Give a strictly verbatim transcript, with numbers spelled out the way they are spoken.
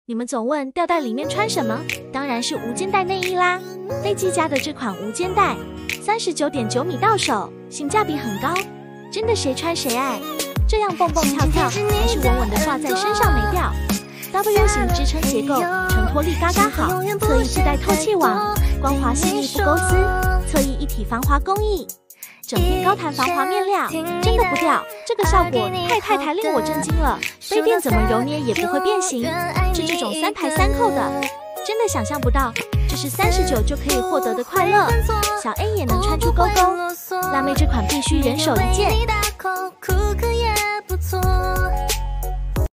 你们总问吊带里面穿什么？当然是无肩带内衣啦。飞机家的这款无肩带，三十九点九米到手，性价比很高，真的谁穿谁爱。这样蹦蹦跳跳，还是稳稳的挂在身上没掉。W 型支撑结构，承托力嘎嘎好，侧翼自带透气网，光滑细腻不勾丝，侧翼一体防滑工艺。整片高弹防滑面料，真的不掉，这个效果太太太令我震惊了。杯垫怎么揉捏也不会变形，是这种三排三扣的，真的想象不到，这是三十九就可以获得的快乐。小 A 也能穿出勾勾，辣妹这款必须人手一件。